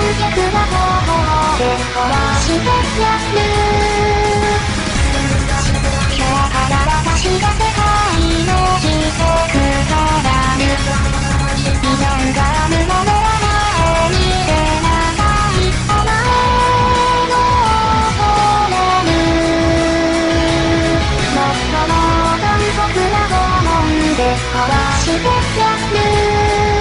逆な方法で壊してやる。今日から私が世界の季節からぬ。依然が無の目は前に出なさい。お前の恐れぬ。もっとも残酷な拷問で壊してやる。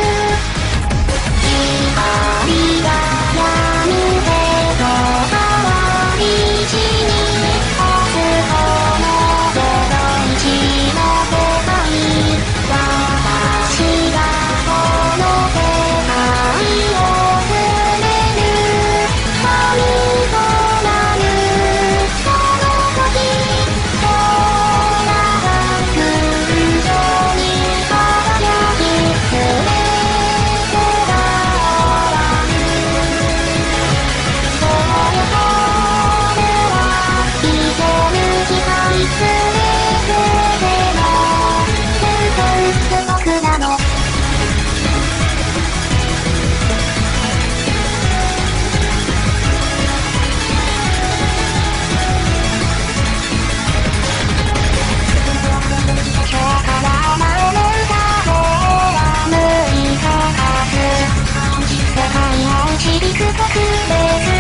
光が闇でと回り地に明日この01の世界。私がこの世界を詰める神となる。その時空が群青に輝き全てが終わる。そうよそれは以前機械全てでの全然不足なの。今日から前の歌法は向いたはず。世界を導く特別